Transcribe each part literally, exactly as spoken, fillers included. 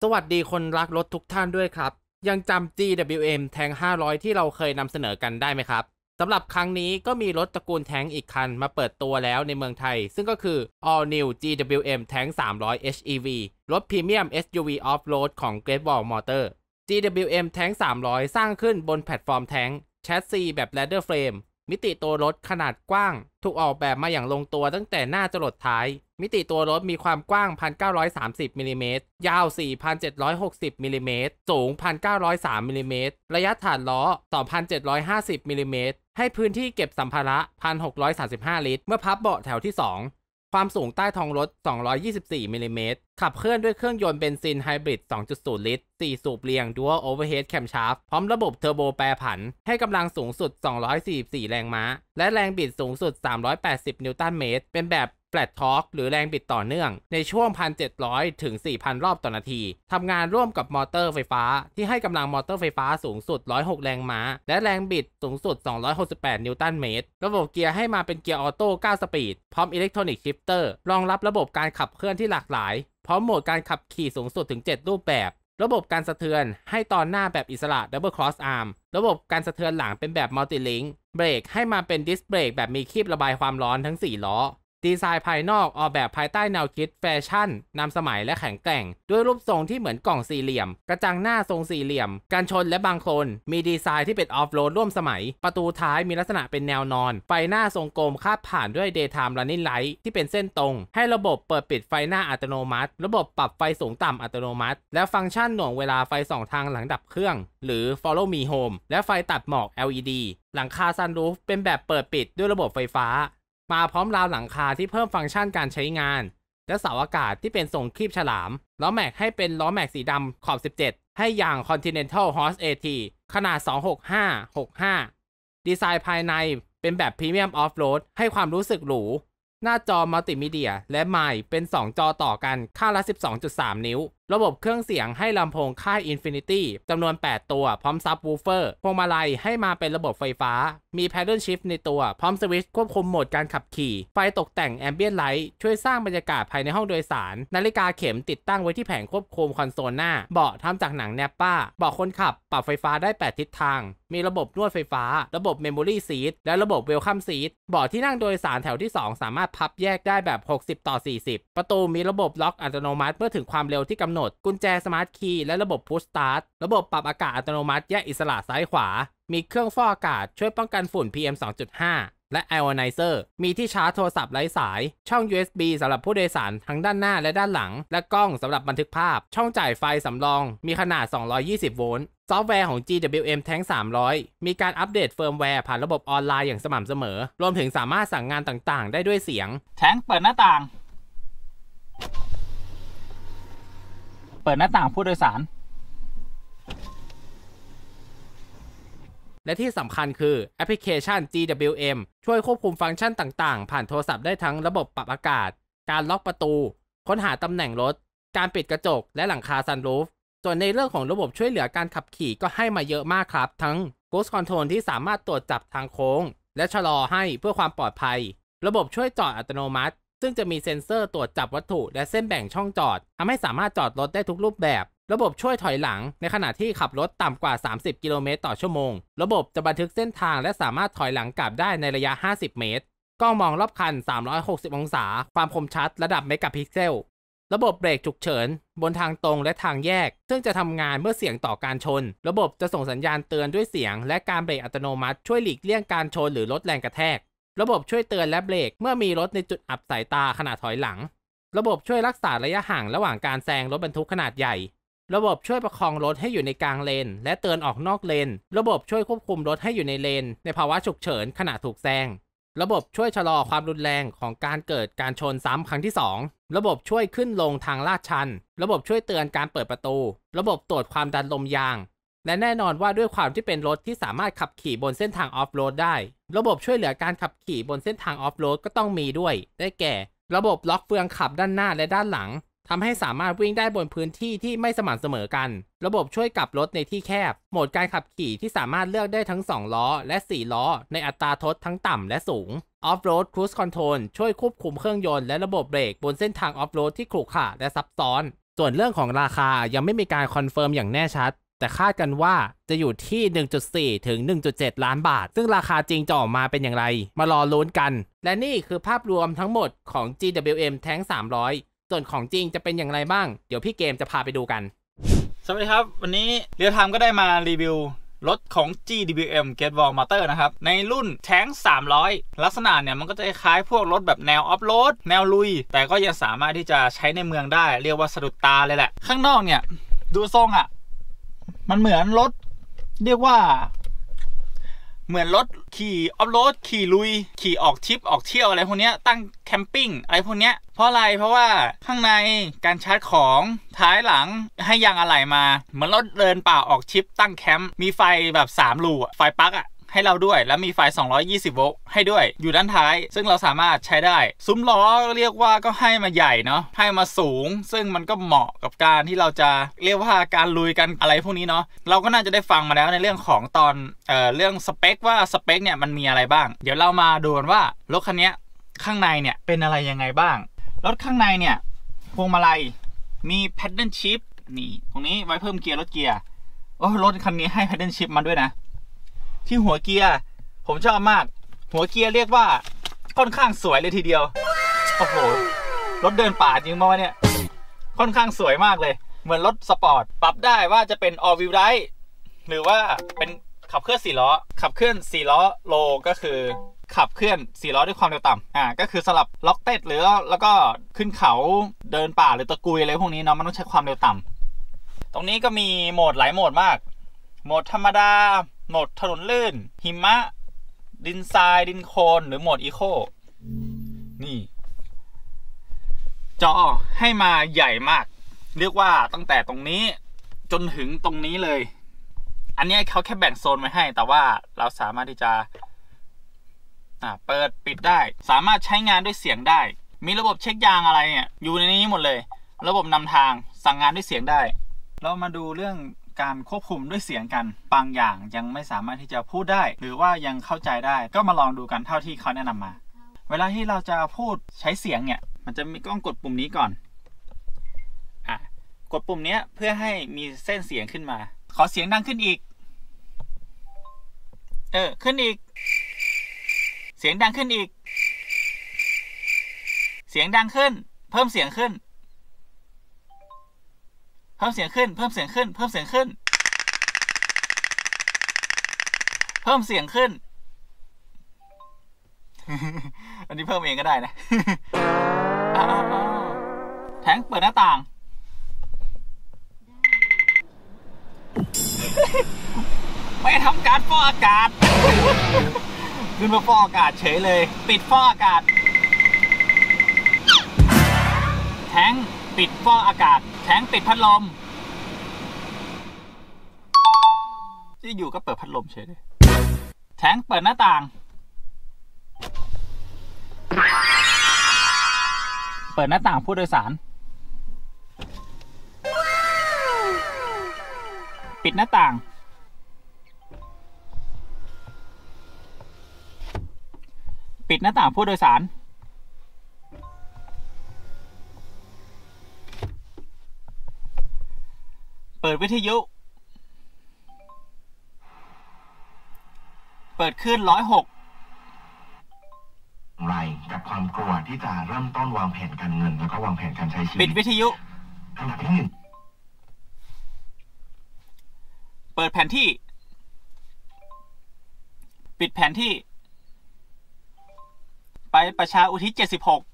สวัสดีคนรักรถทุกท่านด้วยครับยังจำ จี ดับเบิลยู เอ็ม แทงห้าร้อยที่เราเคยนำเสนอกันได้ไหมครับสำหรับครั้งนี้ก็มีรถตระกูลแทงอีกคันมาเปิดตัวแล้วในเมืองไทยซึ่งก็คือ All New จี ดับเบิลยู เอ็ม Tank สามร้อย เอช อี วี รถพรีเมียม เอส ยู วี Off-road ของ Great Wall Motor จี ดับเบิลยู เอ็ม Tank สามร้อยสร้างขึ้นบนแพลตฟอร์มแทงแชสซีแบบ Ladder Frame มิติตัวรถขนาดกว้างถูกออกแบบมาอย่างลงตัวตั้งแต่หน้าจรดท้ายมิติตัวรถมีความกว้าง หนึ่งพันเก้าร้อยสามสิบ มิลลิเมตรยาว สี่พันเจ็ดร้อยหกสิบ มิลลิเมตรสูง หนึ่งพันเก้าร้อยสาม มิลลิเมตรระยะฐานล้อ สองพันเจ็ดร้อยห้าสิบ มิลลิเมตรให้พื้นที่เก็บสัมภาระ หนึ่งพันหกร้อยสามสิบห้า ลิตรเมื่อพับเบาะแถวที่สองความสูงใต้ท้องรถ สองร้อยยี่สิบสี่ มิลลิเมตรขับเคลื่อนด้วยเครื่องยนต์เบนซินไฮบริด สองจุดศูนย์ ลิตร สี่ สูบเรียง Dual Overhead Camshaft พร้อมระบบเทอร์โบแปรผันให้กำลังสูงสุด สองร้อยสี่สิบสี่ แรงม้าและแรงบิดสูงสุด สามร้อยแปดสิบ นิวตันเมตรเป็นแบบFlat Torque หรือแรงบิดต่อเนื่องในช่วง หนึ่งพันเจ็ดร้อย ถึง สี่พัน รอบต่อนาทีทำงานร่วมกับมอเตอร์ไฟฟ้าที่ให้กำลังมอเตอร์ไฟฟ้าสูงสุด หนึ่งร้อยหก แรงม้าและแรงบิดสูงสุด สองร้อยหกสิบแปด นิวตันเมตรระบบเกียร์ให้มาเป็นเกียร์ออโต้เก้าสปีดพร้อมอิเล็กทรอนิกส์ชิฟเตอร์รองรับระบบการขับเคลื่อนที่หลากหลายพร้อมโหมดการขับขี่สูงสุดถึงเจ็ดรูปแบบระบบการสะเทือนให้ตอนหน้าแบบอิสระ Double Cross Arm ระบบการสะเทือนหลังเป็นแบบ Multi Link เบรกให้มาเป็นดิสเบรกแบบมีครีบระบายความร้อนทั้งสี่ล้อดีไซน์ภายนอกออกแบบภายใต้แนวคิดแฟชั่นนำสมัยและแข็งแกร่งด้วยรูปทรงที่เหมือนกล่องสี่เหลี่ยมกระจังหน้าทรงสี่เหลี่ยมการชนและบางโคลนมีดีไซน์ที่เป็นออฟโรดร่วมสมัยประตูท้ายมีลักษณะเป็นแนวนอนไฟหน้าทรงกลมคาดผ่านด้วย Daytime Running Light ที่เป็นเส้นตรงให้ระบบเปิดปิดไฟหน้าอัตโนมัติระบบปรับไฟสูงต่ำอัตโนมัติและฟังก์ชันหน่วงเวลาไฟส่องทางหลังดับเครื่องหรือ Follow Me Home และไฟตัดหมอก แอล อี ดี หลังคาซันรูฟเป็นแบบเปิดปิดด้วยระบบไฟฟ้ามาพร้อมราวหลังคาที่เพิ่มฟังก์ชันการใช้งานและเสาอากาศที่เป็นทรงครีบฉลามล้อแม็กให้เป็นล้อแม็กสีดำขอบสิบเจ็ดให้ยาง Continental Horse เอ ที ขนาด สองหกห้า หกห้า ดีไซน์ภายในเป็นแบบ Premium Off-road ให้ความรู้สึกหรูหน้าจอมัลติมีเดียและไมค์เป็นสองจอต่อกันข้างละ สิบสองจุดสาม นิ้วระบบเครื่องเสียงให้ลำโพงค่าย Infinity จำนวนแปดตัวพร้อมซับวูฟเฟอร์พวงมาลัยให้มาเป็นระบบไฟฟ้ามี Paddle Shift ในตัวพร้อมสวิตช์ควบคุมโหมดการขับขี่ไฟตกแต่ง Ambient Light ช่วยสร้างบรรยากาศภายในห้องโดยสารนาฬิกาเข็มติดตั้งไว้ที่แผงควบคุมคอนโซลหน้าเบาะทำจากหนังแนปป้าเบาะคนขับปรับไฟฟ้าได้แปดทิศทางมีระบบนวดไฟฟ้าระบบ Memory Seat และระบบ Welcome Seat เบาะที่นั่งโดยสารแถวที่สองสามารถพับแยกได้แบบหกสิบต่อสี่สิบประตูมีระบบล็อกอัตโนมัติเมื่อถึงความเร็วที่กำหนดกุญแจสมาร์ทคีย์และระบบ Push Start ระบบปรับอากาศอัตโนมัติแยกอิสระซ้ายขวามีเครื่องฟอกอากาศช่วยป้องกันฝุ่น พี เอ็ม สองจุดห้า และ Ionizer มีที่ชาร์จโทรศัพท์ไร้สายช่อง ยู เอส บี สำหรับผู้โดยสารทั้งด้านหน้าและด้านหลังและกล้องสำหรับบันทึกภาพช่องจ่ายไฟสำรองมีขนาดสองร้อยยี่สิบโวลต์ซอฟต์แวร์ของ จี ดับเบิลยู เอ็ม Tank สามร้อยมีการอัปเดตเฟิร์มแวร์ผ่านระบบออนไลน์อย่างสม่ำเสมอรวมถึงสามารถสั่งงานต่างๆได้ด้วยเสียงแทงเปิดหน้าต่างเปิดหน้าต่างผู้โดยสารและที่สำคัญคือแอปพลิเคชัน จี ดับเบิลยู เอ็ม ช่วยควบคุมฟังก์ชันต่างๆผ่านโทรศัพท์ได้ทั้งระบบปรับอากาศการล็อกประตูค้นหาตำแหน่งรถการปิดกระจกและหลังคาซันรูฟส่วนในเรื่องของระบบช่วยเหลือการขับขี่ก็ให้มาเยอะมากครับทั้ง Cruise Control ที่สามารถตรวจจับทางโค้งและชะลอให้เพื่อความปลอดภัยระบบช่วยจอดอัตโนมัติซึ่งจะมีเซ็นเซอร์ตรวจจับวัตถุและเส้นแบ่งช่องจอดทำให้สามารถจอดรถได้ทุกรูปแบบระบบช่วยถอยหลังในขณะที่ขับรถต่ำกว่าสามสิบกิโลเมตรต่อชั่วโมงระบบจะบันทึกเส้นทางและสามารถถอยหลังกลับได้ในระยะห้าสิบเมตรกล้องมองรอบคันสามร้อยหกสิบองศาความคมชัดระดับเมกะพิกเซลระบบเบรกฉุกเฉินบนทางตรงและทางแยกซึ่งจะทำงานเมื่อเสี่ยงต่อการชนระบบจะส่งสัญญาณเตือนด้วยเสียงและการเบรกอัตโนมัติช่วยหลีกเลี่ยงการชนหรือลดแรงกระแทกระบบช่วยเตือนและเบรกเมื่อมีรถในจุดอับสายตาขณะถอยหลังระบบช่วยรักษาระยะห่างระหว่างการแซงรถบรรทุกขนาดใหญ่ระบบช่วยประคองรถให้อยู่ในกลางเลนและเตือนออกนอกเลนระบบช่วยควบคุมรถให้อยู่ในเลนในภาวะฉุกเฉินขณะถูกแซงระบบช่วยชะลอความรุนแรงของการเกิดการชนซ้ำครั้งที่สองระบบช่วยขึ้นลงทางลาดชันระบบช่วยเตือนการเปิดประตูระบบตรวจความดันลมยางและแน่นอนว่าด้วยความที่เป็นรถที่สามารถขับขี่บนเส้นทางออฟโรดได้ระบบช่วยเหลือการขับขี่บนเส้นทางออฟโรดก็ต้องมีด้วยได้แก่ระบบล็อกเฟืองขับด้านหน้าและด้านหลังทำให้สามารถวิ่งได้บนพื้นที่ที่ไม่สม่ำเสมอกันระบบช่วยกลับรถในที่แคบโหมดการขับขี่ที่สามารถเลือกได้ทั้งสองล้อและสี่ล้อในอัตราทดทั้งต่ำและสูง Off-road Cruise Control ช่วยควบคุมเครื่องยนต์และระบบเบรกบนเส้นทางออฟโรดที่ขรุขระและซับซ้อนส่วนเรื่องของราคายังไม่มีการคอนเฟิร์มอย่างแน่ชัดแต่คาดกันว่าจะอยู่ที่ หนึ่งจุดสี่ ถึง หนึ่งจุดเจ็ด ล้านบาทซึ่งราคาจริงจะออกมาเป็นอย่างไรมารอลุ้นกันและนี่คือภาพรวมทั้งหมดของ จี ดับเบิลยู เอ็ม Tank สามร้อยส่วนของจริงจะเป็นอย่างไรบ้างเดี๋ยวพี่เกมจะพาไปดูกันสวัสดีครับวันนี้เรียวไทม์ก็ได้มารีวิวรถของ จี ดับเบิลยู เอ็ม Great Wall Motor นะครับในรุ่น Tank สามร้อยลักษณะเนี่ยมันก็จะคล้ายพวกรถแบบแนวออฟโรดแนวลุยแต่ก็ยังสามารถที่จะใช้ในเมืองได้เรียกว่าสะดุดตาเลยแหละข้างนอกเนี่ยดูทรงอ่ะมันเหมือนรถเรียกว่าเหมือนรถขี่ออฟโรดขี่ลุยขี่ออกทริปออกเที่ยวอะไรพวกนี้ตั้งแคมปิ้งอะไรพวกนี้เพราะอะไรเพราะว่าข้างในการชาร์จของท้ายหลังให้ยางอะไหล่มาเหมือนรถเดินป่าออกทริปตั้งแคมป์มีไฟแบบสามรูไฟปลั๊กอ่ะให้เราด้วยแล้วมีไฟสองร้อยยี่สิบโวลต์ให้ด้วยอยู่ด้านท้ายซึ่งเราสามารถใช้ได้ซุ้มล้อเรียกว่าก็ให้มาใหญ่เนาะให้มาสูงซึ่งมันก็เหมาะกับการที่เราจะเรียกว่าการลุยกันอะไรพวกนี้เนาะเราก็น่าจะได้ฟังมาแล้วในเรื่องของตอนเอ่อเรื่องสเปคว่าสเปคเนี่ยมันมีอะไรบ้างเดี๋ยวเรามาดูกันว่ารถคันนี้ข้างในเนี่ยเป็นอะไรยังไงบ้างรถข้างในเนี่ยพวงมาลัยมี Paddle Shift นี่ตรงนี้ไว้เพิ่มเกียร์ลดเกียร์โอ้รถคันนี้ให้ Paddle Shift มาด้วยนะที่หัวเกียร์ผมชอบมากหัวเกียร์เรียกว่าค่อนข้างสวยเลยทีเดียวโอ้โหรถเดินป่าจริงมั้ยเนี่ยค่อนข้างสวยมากเลยเหมือนรถสปอร์ตปรับได้ว่าจะเป็น all wheel drive หรือว่าเป็นขับเคลื่อนสี่ล้อขับเคลื่อนสี่ล้อโลก็คือขับเคลื่อนสี่ล้อด้วยความเร็วต่ำอ่าก็คือสลับล็อกเต็ดหรือแล้วก็ขึ้นเขาเดินป่าหรือตะกุยอะไรพวกนี้เนาะมันต้องใช้ความเร็วต่ำตรงนี้ก็มีโหมดหลายโหมดมากโหมดธรรมดาโหมดถนนลื่นหิมะดินทรายดินโคลนหรือโหมดอีโคนี่จอให้มาใหญ่มากเรียกว่าตั้งแต่ตรงนี้จนถึงตรงนี้เลยอันนี้เขาแค่แบ่งโซนไว้ให้แต่ว่าเราสามารถที่จะอ่าเปิดปิดได้สามารถใช้งานด้วยเสียงได้มีระบบเช็คยางอะไรเนี่ยอยู่ในนี้หมดเลยระบบนำทางสั่งงานด้วยเสียงได้เรามาดูเรื่องการควบคุมด้วยเสียงกันบางอย่างยังไม่สามารถที่จะพูดได้หรือว่ายังเข้าใจได้ก็มาลองดูกันเท่าที่เขาแนะนำมาเวลาที่เราจะพูดใช้เสียงเนี่ยมันจะมีต้องกดปุ่มนี้ก่อนอ่ะกดปุ่มนี้เพื่อให้มีเส้นเสียงขึ้นมาขอเสียงดังขึ้นอีกเออขึ้นอีกเสียงดังขึ้นอีกเสียงดังขึ้นเพิ่มเสียงขึ้นเพิ่มเสียงขึ้นเพิ่มเสียงขึ้นเพิ่มเสียงขึ้นเพิ่มเสียงขึ้น อันนี้เพิ่มเองก็ได้นะ แทงเปิดหน้าต่าง ไม่ทำการฟอกอากาศ ขึ้นมาฟอกอากาศเฉยเลยปิดฟอกอากาศแทงปิดฟอกอากาศแทงปิดพัดลมที่อยู่ก็เปิดพัดลมเฉยเลยแทงเปิดหน้าต่างเปิดหน้าต่างผู้โดยสารปิดหน้าต่างปิดหน้าต่างผู้โดยสารเปิดวิทยุเปิดขึ้นร้อยหกไรกับความกลัวที่จะเริ่มต้นวางแผนการเงินแล้วก็วางแผนการใช้ชีวิตปิดวิทยุอันดับที่หนึ่งเปิดแผนที่ปิดแผนที่ไปประชาอุทิศเจ็ดสิบหก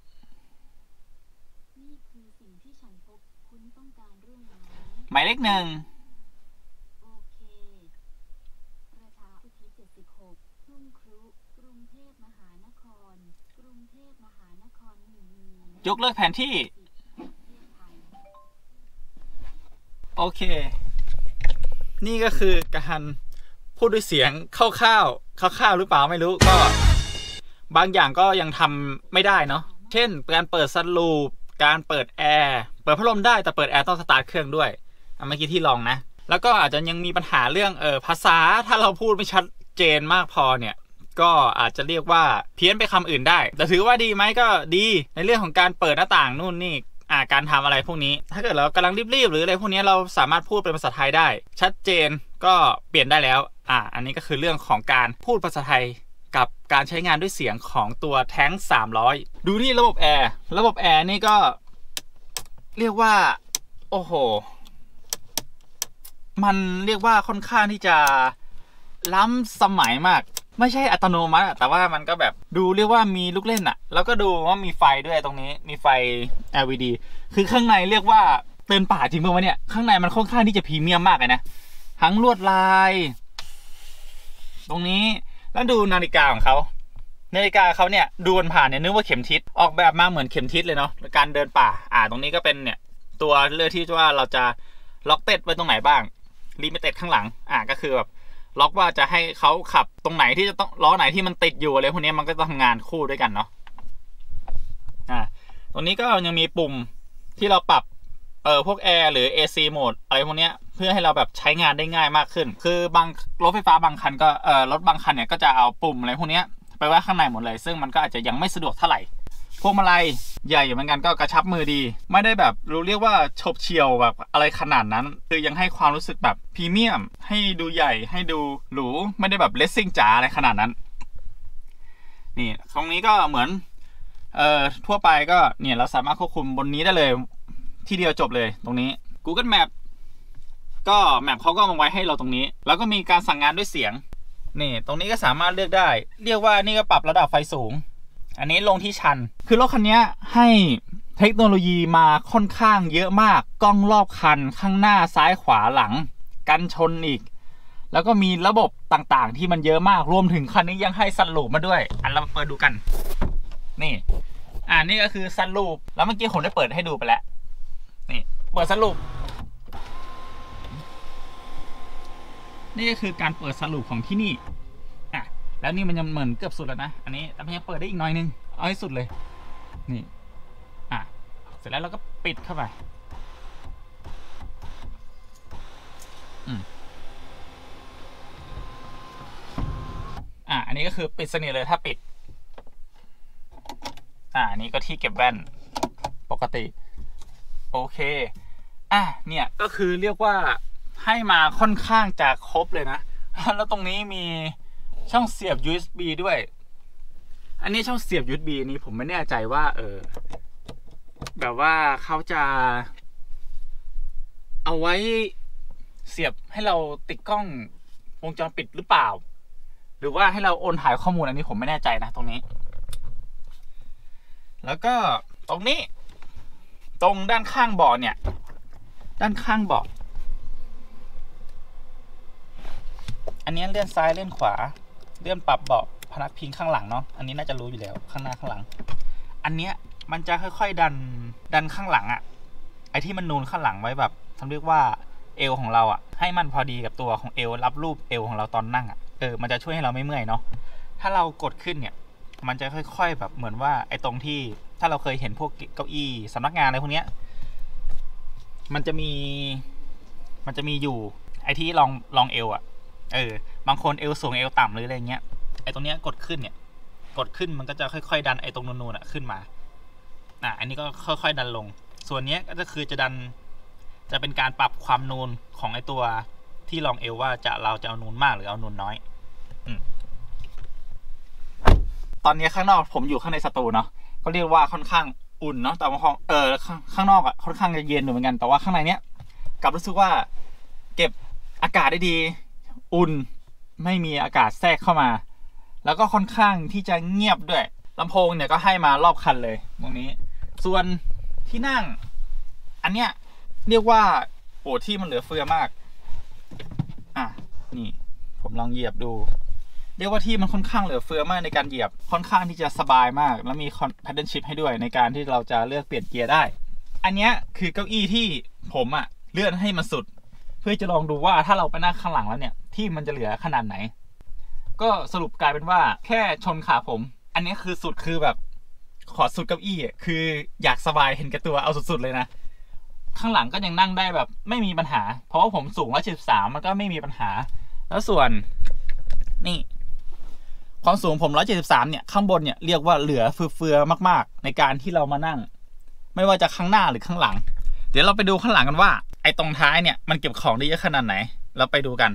หมายเลขหนึ่งโอเคประชาอุทิศเจ็ดสิบหกทุ่งครุกรุงเทพมหานครกรุงเทพมหานครหนึ่งยกเลิกแผนที่โอเคนี่ก็คือการพูดด้วยเสียงคร่าวๆคร่าวๆหรือเปล่าไม่รู้ก็บางอย่างก็ยังทำไม่ได้เนาะเช่นการเปิดซันรูฟการเปิดแอร์เปิดพัดลมได้แต่เปิดแอร์ต้องสตาร์ทเครื่องด้วยเมื่อกี้ที่ลองนะแล้วก็อาจจะยังมีปัญหาเรื่องเออภาษาถ้าเราพูดไม่ชัดเจนมากพอเนี่ยก็อาจจะเรียกว่าเพี้ยนไปคำอื่นได้แต่ถือว่าดีไหมก็ดีในเรื่องของการเปิดหน้าต่างนู่นนี่อ่าการทำอะไรพวกนี้ถ้าเกิดเรากำลังรีบๆหรืออะไรพวกนี้เราสามารถพูดเป็นภาษาไทยได้ชัดเจนก็เปลี่ยนได้แล้วอ่าอันนี้ก็คือเรื่องของการพูดภาษาไทยกับการใช้งานด้วยเสียงของตัวแท้งสามร้อยดูที่ระบบแอร์ระบบแอร์นี่ก็เรียกว่าโอ้โหมันเรียกว่าค่อนข้างที่จะล้ำสมัยมากไม่ใช่อัตโนมัติแต่ว่ามันก็แบบดูเรียกว่ามีลูกเล่นอะแล้วก็ดูว่ามีไฟด้วยตรงนี้มีไฟ แอล อี ดี คือข้างในเรียกว่าเตือนป่าจริงป่ะวะเนี่ยข้างในมันค่อนข้างที่จะพรีเมียมมากเลยนะทั้งลวดลายตรงนี้แล้วดูนาฬิกาของเขานาฬิกาเขาเนี่ยดูผ่านเนี่ยนึกว่าเข็มทิศออกแบบมาเหมือนเข็มทิศเลยเนาะการเดินป่าอ่าตรงนี้ก็เป็นเนี่ยตัวเลือกที่ว่าเราจะล็อกเต็ดไว้ตรงไหนบ้างลิมิเต็ดข้างหลังอ่าก็คือแบบล็อกว่าจะให้เขาขับตรงไหนที่จะต้องล้อไหนที่มันติดอยู่อะไรพวกนี้มันก็ต้องทำงานคู่ด้วยกันเนาะอ่าตรงนี้ก็ยังมีปุ่มที่เราปรับเออพวกแอร์หรือ เอ ซี โหมดอะไรพวกนี้เพื่อให้เราแบบใช้งานได้ง่ายมากขึ้นคือบางรถไฟฟ้าบางคันก็เออรถบางคันเนี่ยก็จะเอาปุ่มอะไรพวกนี้ไปไว้ข้างในหมดเลยซึ่งมันก็อาจจะยังไม่สะดวกเท่าไหร่พวงมาลัยใหญ่เหมือนกันก็กระชับมือดีไม่ได้แบบรู้เรียกว่าฉบเฉี่ยวแบบอะไรขนาดนั้นคือยังให้ความรู้สึกแบบพรีเมียมให้ดูใหญ่ให้ดูหรูไม่ได้แบบเลสซิ่งจ๋าอะไรขนาดนั้นนี่ตรงนี้ก็เหมือนเอ่อทั่วไปก็เนี่ยเราสามารถควบคุมบนนี้ได้เลยที่เดียวจบเลยตรงนี้ Google Map ก็แมปเขาก็มาไว้ให้เราตรงนี้แล้วก็มีการสั่งงานด้วยเสียงนี่ตรงนี้ก็สามารถเลือกได้เรียกว่านี่ก็ปรับระดับไฟสูงอันนี้ลงที่ชันคือรถคันนี้ให้เทคโนโลยีมาค่อนข้างเยอะมากกล้องรอบคันข้างหน้าซ้ายขวาหลังกันชนอีกแล้วก็มีระบบต่างๆที่มันเยอะมากรวมถึงคันนี้ยังให้ซันรูฟมาด้วยอันเราเปิดดูกันนี่อ่านี่ก็คือซันรูฟแล้วเมื่อกี้ผมได้เปิดให้ดูไปแล้วนี่เปิดซันรูฟนี่ก็คือการเปิดซันรูฟของที่นี่อ่ะแล้วนี่มันยังเหมือนเกือบสุดแล้วนะอันนี้แต่มันยังเปิดได้อีกหน่อยนึงเอาให้สุดเลยนี่อ่ะเสร็จแล้วเราก็ปิดเข้าไปอืมอ่ะอันนี้ก็คือปิดสนิทเลยถ้าปิดอ่ะอันนี้ก็ที่เก็บแว่นปกติโอเคอ่ะเนี่ยก็คือเรียกว่าให้มาค่อนข้างจะครบเลยนะแล้วตรงนี้มีช่องเสียบ ยู เอส บี ด้วยอันนี้ช่องเสียบ ยู เอส บี นี้ผมไม่แน่ใจว่าเออแบบว่าเขาจะเอาไว้เสียบให้เราติดกล้องวงจรปิดหรือเปล่าหรือว่าให้เราโอนถ่ายข้อมูลอันนี้ผมไม่แน่ใจนะตรงนี้แล้วก็ตรงนี้ตรงด้านข้างเบาะเนี่ยด้านข้างเบาะอันนี้เลื่อนซ้ายเลื่อนขวาเลื่อนปรับเบาะพนักพิงข้างหลังเนาะอันนี้น่าจะรู้อยู่แล้วข้างหน้าข้างหลังอันเนี้ยมันจะค่อยๆดันดันข้างหลังอะไอที่มันนูนข้างหลังไว้แบบทำเรียกว่าเอวของเราอะให้มันพอดีกับตัวของเอวรับรูปเอวของเราตอนนั่งอะเออมันจะช่วยให้เราไม่เมื่อยเนาะถ้าเรากดขึ้นเนี่ยมันจะค่อยๆแบบเหมือนว่าไอตรงที่ถ้าเราเคยเห็นพวกเก้าอี้สำนักงานอะไรพวกเนี้ยมันจะมีมันจะมีอยู่ไอที่ลองลองเอวอะเออบางคนเอวสูงเอวต่ำหรืออะไรเงี้ยไอตรงเนี้ยกดขึ้นเนี่ยกดขึ้นมันก็จะค่อยๆดันไอตรงนูนๆอะขึ้นมาอ่ะอันนี้ก็ค่อยๆดันลงส่วนนี้ก็คือจะดันจะเป็นการปรับความนูนของไอตัวที่ลองเอวว่าจะเราจะเอานูนมากหรือเอานูนน้อยอืมตอนนี้ข้างนอกผมอยู่ข้างในสตูเนาะก็เรียกว่าค่อนข้างอุ่นเนาะแต่ว่าเออข้างนอกอ่ะค่อนข้างจะเย็นอยู่เหมือนกันแต่ว่าข้างในเนี้ยกลับรู้สึกว่าเก็บอากาศได้ดีอุ่นไม่มีอากาศแทรกเข้ามาแล้วก็ค่อนข้างที่จะเงียบด้วยลำโพงเนี่ยก็ให้มารอบคันเลยตรงนี้ส่วนที่นั่งอันเนี้ยเรียกว่าโอ้ที่มันเหลือเฟือมากอ่ะนี่ผมลองเหยียบดูเรียกว่าที่มันค่อนข้างเหลือเฟือมากในการเหยียบค่อนข้างที่จะสบายมากแล้วมี paddle shift ให้ด้วยในการที่เราจะเลือกเปลี่ยนเกียร์ได้อันเนี้ยคือเก้าอี้ที่ผมอ่ะเลื่อนให้มันสุดเพื่อจะลองดูว่าถ้าเราไปนั่งข้างหลังแล้วเนี่ยที่มันจะเหลือขนาดไหนก็สรุปกลายเป็นว่าแค่ชนขาผมอันนี้คือสุดคือแบบขอสุดเก้าอี้อ่ะคืออยากสบายเห็นแก่ตัวเอาสุดๆเลยนะข้างหลังก็ยังนั่งได้แบบไม่มีปัญหาเพราะว่าผมสูงหนึ่งร้อยเจ็ดสิบสามมันก็ไม่มีปัญหาแล้วส่วนนี่ความสูงผมหนึ่งร้อยเจ็ดสิบสามเนี่ยข้างบนเนี่ยเรียกว่าเหลือเฟือๆมากๆในการที่เรามานั่งไม่ว่าจะข้างหน้าหรือข้างหลังเดี๋ยวเราไปดูข้างหลังกันว่าไอ้ตรงท้ายเนี่ยมันเก็บของได้เยอะขนาดไหนเราไปดูกัน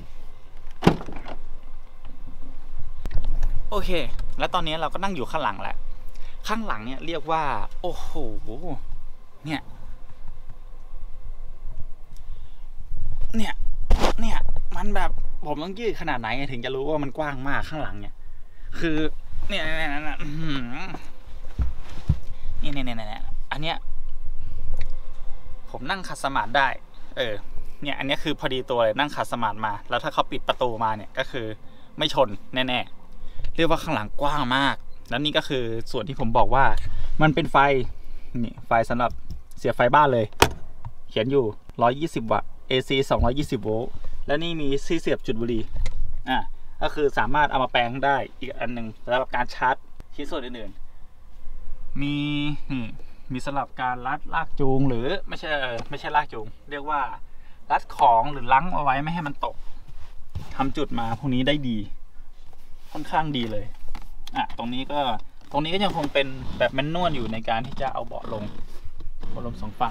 โอเคแล้วตอนนี้เราก็นั่งอยู่ข้างหลังแหละข้างหลังเนี่ยเรียกว่าโอ้โหเนี่ยเนี่ยเนี่ยมันแบบผมต้องยืดขนาดไหนถึงจะรู้ว่ามันกว้างมากข้างหลังเนี่ยคือเนี่ยเนี่ยเนี่ยเนี่ยเนี่ยอันเนี้ยผมนั่งขัดสมาธิได้เออเนี่ยอันนี้คือพอดีตัวเลยนั่งขัดสมาธิมาแล้วถ้าเขาปิดประตูมาเนี่ยก็คือไม่ชนแน่ๆเรียกว่าข้างหลังกว้างมากแล้วนี่ก็คือส่วนที่ผมบอกว่ามันเป็นไฟนี่ไฟสำหรับเสียบไฟบ้านเลยเขียนอยู่หนึ่งร้อยยี่สิบวัตต์ เอ ซี สองร้อยยี่สิบโวลต์แล้วนี่มีที่เสียบจุดบุหรี่อ่ะก็คือสามารถเอามาแปลงได้อีกอันหนึ่งสำหรับการชาร์จชิ้นส่วนอื่นๆมีนี่มีสำหรับการรัดลากจูงหรือไม่ใช่ไม่ใช่ลากจูงเรียกว่ารัดของหรือลังเอาไว้ไม่ให้มันตกทำจุดมาพวกนี้ได้ดีค่อนข้างดีเลยอ่ะตรงนี้ก็ตรงนี้ก็ยังคงเป็นแบบแมนนวลอยู่ในการที่จะเอาเบาะลงเบาะลมสองฝั่ง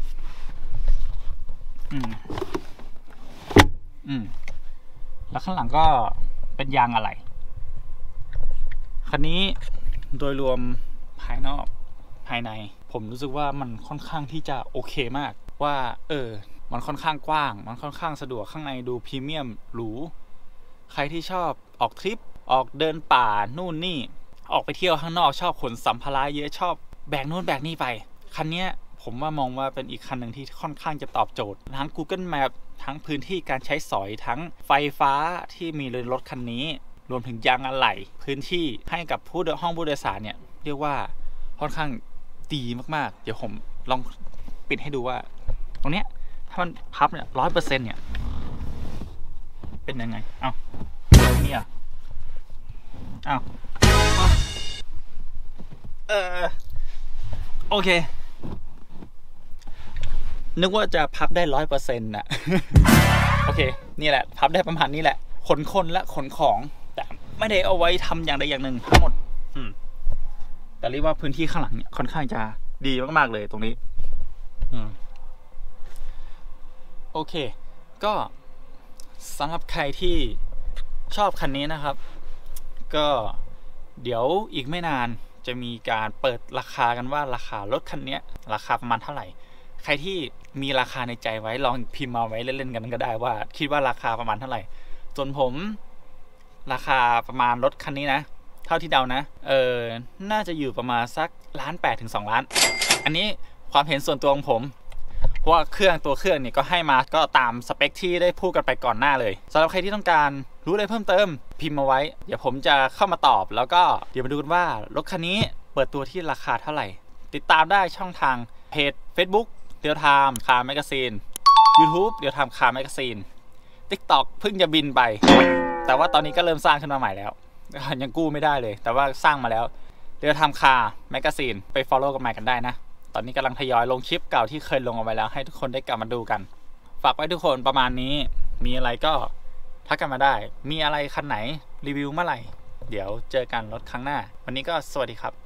อืมอืมแล้วข้างหลังก็เป็นยางอะไรคันนี้โดยรวมภายนอกภายในผมรู้สึกว่ามันค่อนข้างที่จะโอเคมากว่าเออมันค่อนข้างกว้างมันค่อนข้างสะดวกข้างในดูพรีเมียมหรูใครที่ชอบออกทริปออกเดินป่านู่นนี่ออกไปเที่ยวข้างนอกชอบขนสัมภาระเยอะชอบแบกนู่นแบกนี่ไปคันนี้ผมว่ามองว่าเป็นอีกคันหนึ่งที่ค่อนข้างจะตอบโจทย์ทั้ง Google Map ทั้งพื้นที่การใช้สอยทั้งไฟฟ้าที่มีในรถคันนี้รวมถึงยางอะไหล่พื้นที่ให้กับผู้โดยห้องผู้โดยสารเนี่ยเรียกว่าค่อนข้างดีมากๆเดี๋ยวผมลองปิดให้ดูว่าตรงเนี้ยถ้ามันพับเนี่ยร้อยเปอร์เซ็นต์เนี่ยเป็นยังไงเอ้าเนี่ยเอ้าเออโอเคนึกว่าจะพับได้ร้อยเปอร์เซ็นต์น่ะ โอเคนี่แหละพับได้ประมาณนี้แหละขนคนและขนของแต่ไม่ได้เอาไว้ทำอย่างใดอย่างหนึ่งทั้งหมดอืมแต่เรียกว่าพื้นที่ข้างหลังเนี่ยค่อนข้างจะดีมากๆเลยตรงนี้อืมโอเคก็สำหรับใครที่ชอบคันนี้นะครับก็เดี๋ยวอีกไม่นานจะมีการเปิดราคากันว่าราคารถคันนี้ราคาประมาณเท่าไหร่ใครที่มีราคาในใจไว้ลองพิมพ์มาไว้เล่นๆกันก็ได้ว่าคิดว่าราคาประมาณเท่าไหร่ส่วนผมราคาประมาณรถคันนี้นะเท่าที่เดานะเออน่าจะอยู่ประมาณสักล้านแปดถึงสองล้านอันนี้ความเห็นส่วนตัวของผมเพราะว่าเครื่องตัวเครื่องเนี่ยก็ให้มาก็ตามสเปคที่ได้พูดกันไปก่อนหน้าเลยสำหรับใครที่ต้องการรู้อะไรเพิ่มเติมพิมพ์มาไว้เดี๋ยวผมจะเข้ามาตอบแล้วก็เดี๋ยวมาดูกันว่ารถคันนี้เปิดตัวที่ราคาเท่าไหร่ติดตามได้ช่องทางเพจ Facebook เดียวไทม์คาร์แมกซีน YouTube เดียวไทม์คาร์แมกซีน TikTok เพิ่งจะบินไปแต่ว่าตอนนี้ก็เริ่มสร้างขึ้นมาใหม่แล้วยังกู้ไม่ได้เลยแต่ว่าสร้างมาแล้วเดี๋ยวทำคาร์แมกซีนไป follow กันใหม่กันได้นะตอนนี้กำลังทยอยลงคลิปเก่าที่เคยลงเอาไว้แล้วให้ทุกคนได้กลับมาดูกันฝากไว้ทุกคนประมาณนี้มีอะไรก็ทักกันมาได้มีอะไรคันไหนรีวิวเมื่อไหร่เดี๋ยวเจอกันรถครั้งหน้าวันนี้ก็สวัสดีครับ